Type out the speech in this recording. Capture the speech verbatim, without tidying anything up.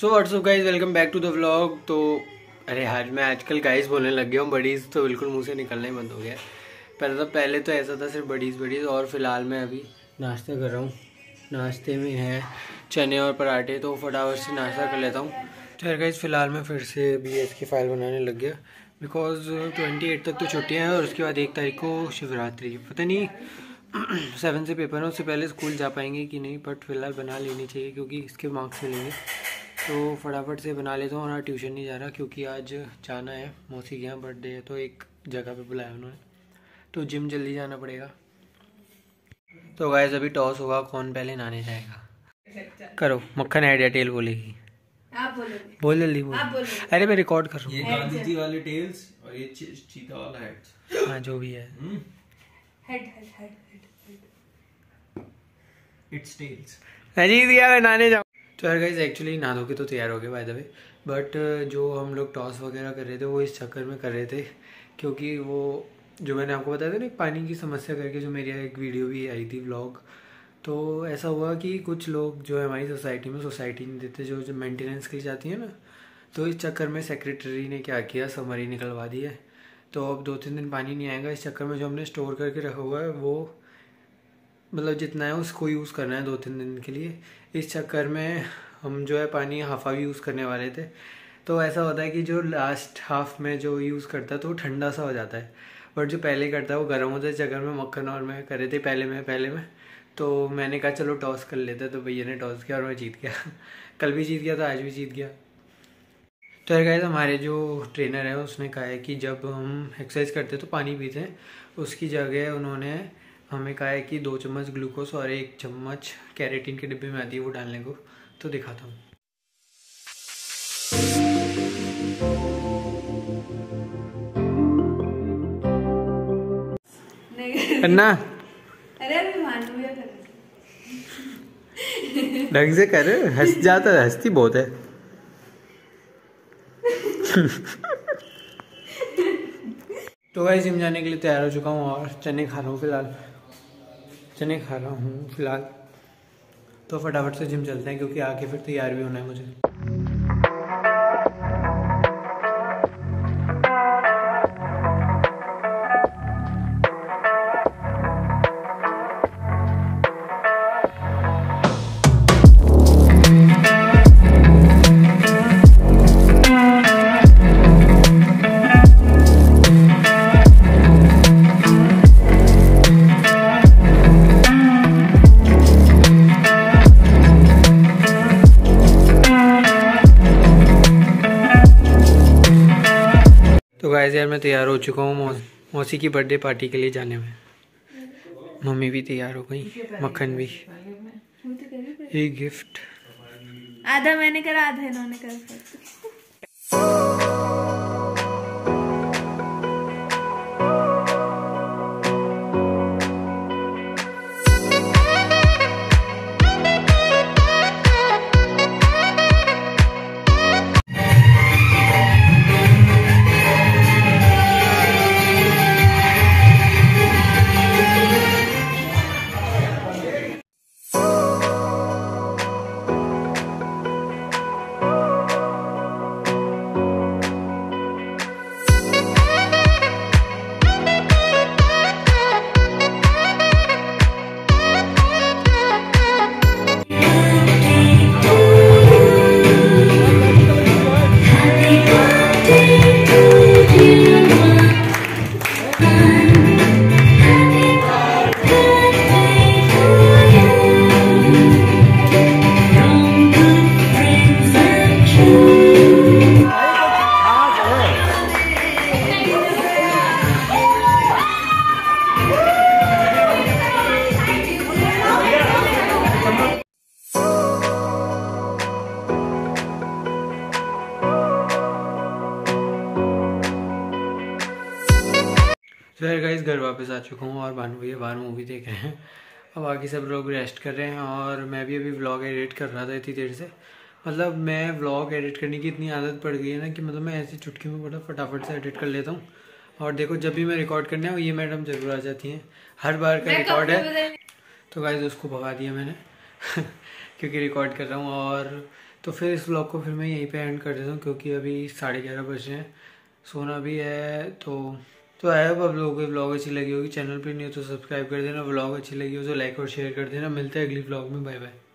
So what's up guys, welcome back to the vlog. तो अरे यार मैं आजकल गाइज बोलने लग गया हूँ, बडीज़ तो बिल्कुल मुंह से निकलना ही बंद हो गया। पहले तो पहले तो ऐसा था सिर्फ बडीज़ बडीज़। और फिलहाल मैं अभी नाश्ता कर रहा हूँ। नाश्ते में है चने और पराठे, तो फटाफट से नाश्ता कर लेता हूँ। तो गाइज फिलहाल मैं फिर से बी एस की फ़ाइल बनाने लग गया, बिकॉज ट्वेंटी एट तक तो छुट्टियाँ हैं और उसके बाद एक तारीख को शिवरात्रि। पता नहीं सेवन से पेपर है, उससे पहले स्कूल जा पाएंगे कि नहीं, बट फिलहाल बना लेनी चाहिए क्योंकि इसके मार्क्स मिलेंगे। तो फटाफट से बना लेता हूँ। और ट्यूशन नहीं जा रहा क्योंकि आज जाना है, मौसी के यहाँ बर्थडे है, तो एक जगह पे बुलाया उन्होंने, तो जिम जल्दी जाना पड़ेगा। तो गाइस अभी टॉस होगा, कौन पहले नहाने जाएगा। करो, मक्खन हेड या टेल बोलेगी? आप बोलोगे। बोल जल्दी बोल। अरे मैं रिकॉर्ड कर रहा हूँ। ये गांधी जी वाले टेल्स और ये चीता वाला हेड। हाँ जो भी है। Head head head head it's tails. Ajit गया मैं नहाने जाऊँ। तो यार गाइस एक्चुअली नहा धो के तो तैयार हो गए बाय द वे, बट जो हम लोग टॉस वगैरह कर रहे थे वो इस चक्कर में कर रहे थे क्योंकि वो जो मैंने आपको बताया था ना पानी की समस्या करके, जो मेरी एक वीडियो भी आई थी व्लॉग। तो ऐसा हुआ कि कुछ लोग जो है हमारी सोसाइटी में सोसाइटी नहीं देते, जो जो मेंटेनेंस के लिए जाती है ना, तो इस चक्कर में सेक्रेटरी ने क्या किया, समरी निकलवा दी है। तो अब दो तीन दिन पानी नहीं आएगा। इस चक्कर में जो हमने स्टोर करके रखा हुआ है वो मतलब जितना है उसको यूज़ करना है दो तीन दिन के लिए। इस चक्कर में हम जो है पानी हाफा भी यूज़ करने वाले थे। तो ऐसा होता है कि जो लास्ट हाफ में जो यूज़ करता है तो वो ठंडा सा हो जाता है, बट जो पहले करता है वो गर्म होता है। इस चक्कर में मक्खन और मैं कर रहे थे पहले में पहले में तो मैंने कहा चलो टॉस कर लेते हैं, तो भैया ने टॉस किया और मैं जीत गया। कल भी जीत गया था, आज भी जीत गया। तो यार गाइस हमारे जो ट्रेनर है उसने कहा है कि जब हम एक्सरसाइज करते हैं तो पानी पीते हैं, उसकी जगह उन्होंने हमें कहा है कि दो चम्मच ग्लूकोज और एक चम्मच कैरेटीन के डिब्बे में आती है वो डालने को। तो दिखाता हूँ। करना अरे अभी मानू या कर ढंग से कर, हंस जाता है, हंसती बहुत है। तो भाई जिम जाने के लिए तैयार हो चुका हूँ और चने खा रहा हूँ फिलहाल। चने खा रहा हूँ फिलहाल। तो फटाफट से जिम चलते हैं क्योंकि आके फिर तैयार भी होना है मुझे। तो गाइस यार मैं तैयार हो चुका हूँ मौसी की बर्थडे पार्टी के लिए जाने में। मम्मी भी तैयार हो गई, मक्खन भी। ये गिफ्ट आधा मैंने करा आधा इन्होंने करा। तो यार गाइस घर वापस आ चुका हूँ और भानु भैया बाहर मूवी देख रहे हैं। अब बाकी सब लोग रेस्ट कर रहे हैं और मैं भी अभी व्लॉग एडिट कर रहा था इतनी देर से। मतलब मैं व्लॉग एडिट करने की इतनी आदत पड़ गई है ना कि मतलब मैं ऐसी चुटकी में बड़ा फटाफट से एडिट कर लेता हूँ। और देखो जब भी मैं रिकॉर्ड करने आऊँ ये मैडम जरूर आ जाती हैं, हर बार का रिकॉर्ड है। तो गाइस उसको भगा दिया मैंने क्योंकि रिकॉर्ड कर रहा हूँ। और तो फिर इस व्लॉग को फिर मैं यहीं पे एंड कर देता हूँ, क्योंकि अभी साढ़े ग्यारह बजे हैं, सोना भी है। तो तो आई होप आप लोगों को व्लॉग अच्छी लगी होगी। चैनल पे नहीं हो तो सब्सक्राइब कर देना, व्लॉग अच्छी लगी हो तो लाइक और शेयर कर देना। मिलते हैं अगली व्लॉग में, बाय बाय।